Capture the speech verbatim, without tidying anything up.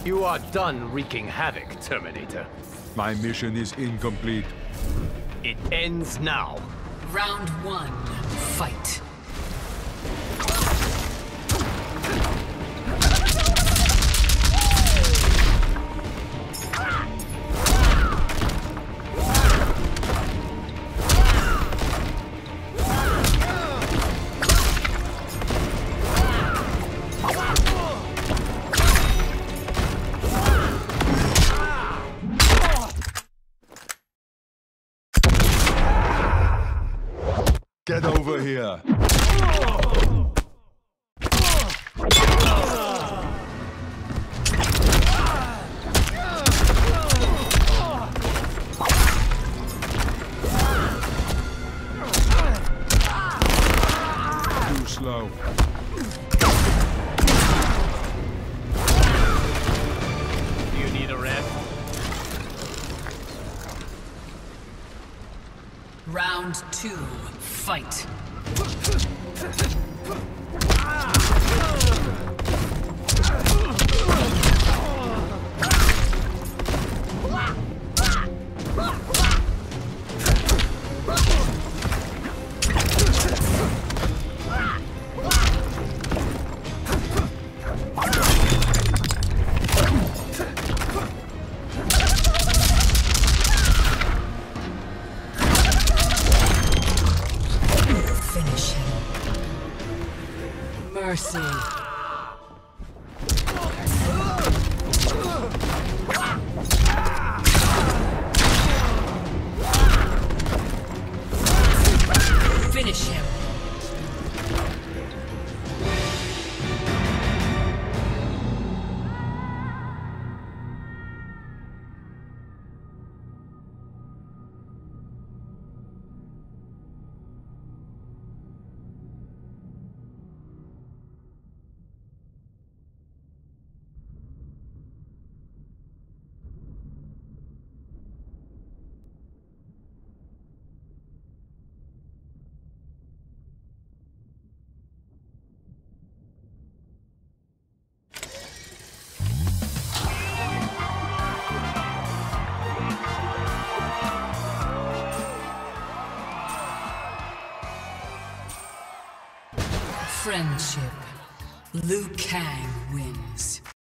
You are done wreaking havoc, Terminator. My mission is incomplete. It ends now. Round one, fight. Get over here! Too slow. Do you need a rest? Round two, fight. Finish him. Mercy. Finish him. Friendship. Liu Kang wins.